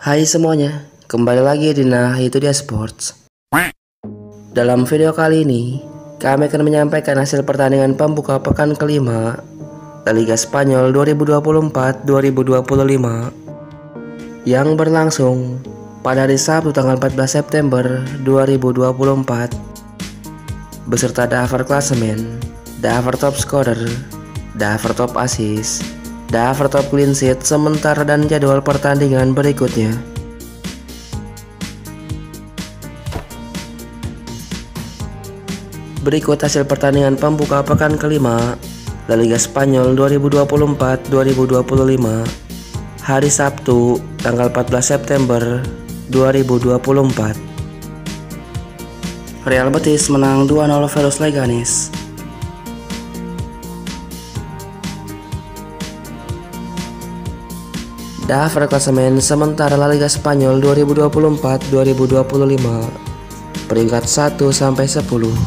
Hai semuanya, kembali lagi di Nah Itu Dia Sports. Dalam video kali ini, kami akan menyampaikan hasil pertandingan pembuka pekan kelima La Liga Spanyol 2024-2025 yang berlangsung pada hari Sabtu tanggal 14 September 2024 beserta daftar klasemen, daftar top scorer, daftar top assist, daftar top clean sheet sementara dan jadwal pertandingan berikutnya. Berikut hasil pertandingan pembuka pekan kelima La Liga Spanyol 2024-2025 hari Sabtu tanggal 14 September 2024. Real Betis menang 2-0 versus Leganes. Daftar klasemen sementara La Liga Spanyol 2024-2025 peringkat 1 sampai 10.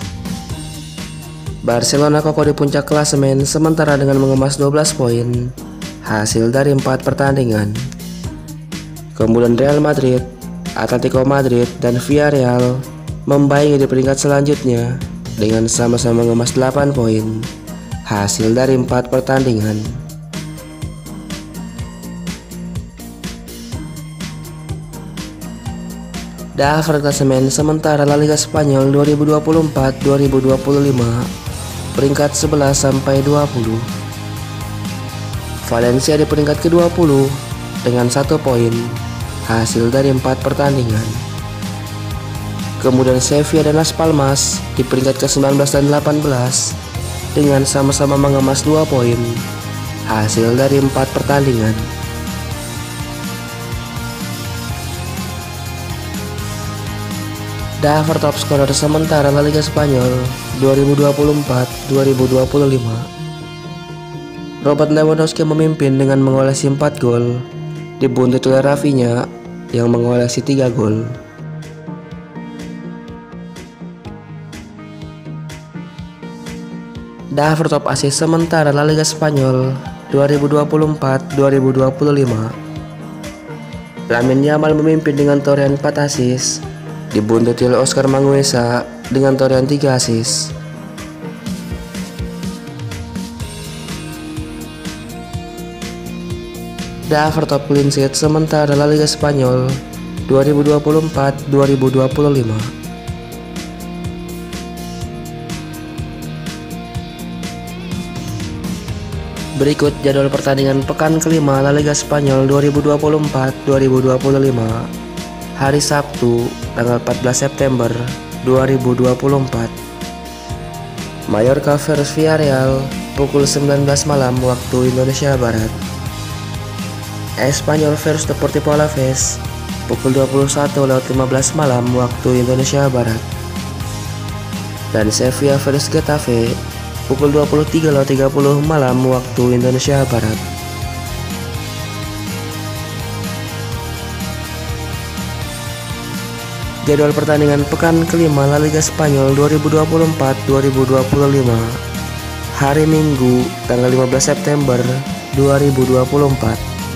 Barcelona kokoh di puncak klasemen sementara dengan mengemas 12 poin hasil dari 4 pertandingan. Kemudian Real Madrid, Atletico Madrid, dan Villarreal membayangi di peringkat selanjutnya dengan sama-sama mengemas 8 poin hasil dari 4 pertandingan. Daftar klasemen sementara La Liga Spanyol 2024-2025 peringkat 11 sampai 20. Valencia di peringkat ke-20 dengan 1 poin hasil dari 4 pertandingan. Kemudian Sevilla dan Las Palmas di peringkat ke-19 dan 18 dengan sama-sama mengemas 2 poin hasil dari 4 pertandingan. Daftar top scorer sementara La Liga Spanyol 2024-2025. Robert Lewandowski memimpin dengan mengoleksi 4 gol, dibuntut oleh Rafinha yang mengoleksi 3 gol. Daftar top assist sementara La Liga Spanyol 2024-2025. Lamine Yamal memimpin dengan torehan 4 assist, dibuntut oleh Oscar Manguesa dengan torehan 3 assist. Daftar top clean sheet sementara La Liga Spanyol 2024-2025. Berikut jadwal pertandingan pekan kelima La Liga Spanyol 2024-2025 hari Sabtu tanggal 14 September 2024. Mallorca versus Villarreal pukul 19 malam waktu Indonesia Barat. Espanyol versus Deportivo Alaves pukul 21:15 malam waktu Indonesia Barat. Dan Sevilla versus Getafe pukul 23:30 malam waktu Indonesia Barat. Jadwal pertandingan pekan kelima La Liga Spanyol 2024-2025 hari Minggu tanggal 15 September 2024.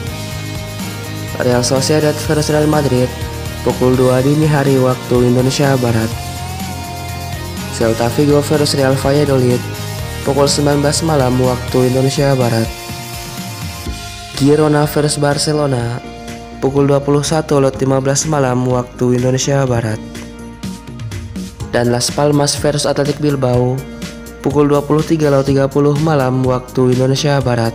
Real Sociedad versus Real Madrid pukul 2 dini hari waktu Indonesia Barat. Celta Vigo versus Real Valladolid pukul 19 malam waktu Indonesia Barat. Girona versus Barcelona pukul 21:15 malam waktu Indonesia Barat. Dan Las Palmas versus Athletic Bilbao pukul 23:30 malam waktu Indonesia Barat.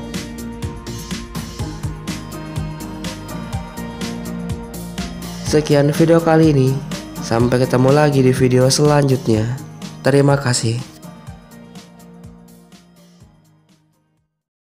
Sekian video kali ini, sampai ketemu lagi di video selanjutnya. Terima kasih.